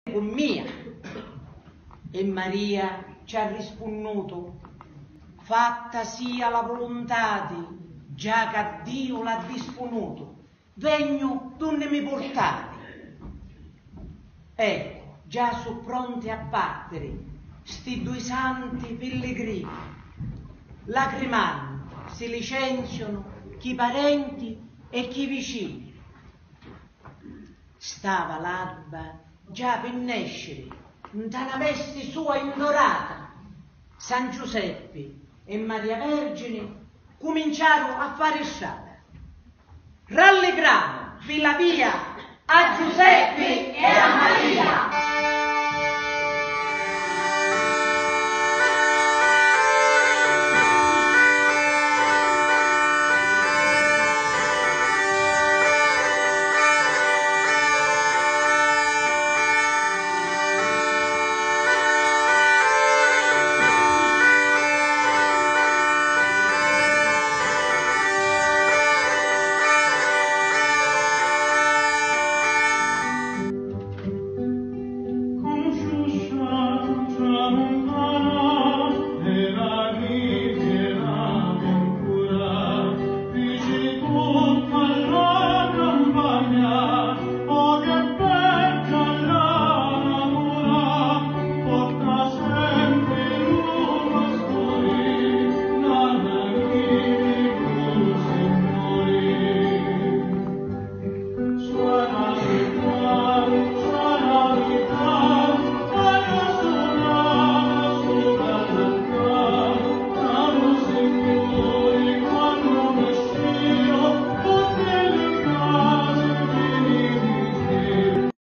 con mia. E Maria ci ha rispunnuto: fatta sia la volontà di, già che Dio l'ha dispunuto, vegno donde mi portate. Ecco, già sono pronti a battere sti due santi pellegrini, lacrimando si licenziano chi parenti e chi vicini. Stava l'alba già per nascere, in una veste sua indorata. San Giuseppe e Maria Vergine cominciarono a fare strada. Rallegramo, via via, a Giuseppe e a Maria.